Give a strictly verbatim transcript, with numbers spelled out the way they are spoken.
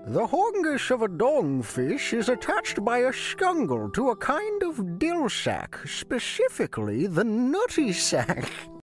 The haungus of a dongfish is attached by a scungle to a kind of dill sac, specifically the nutty sac.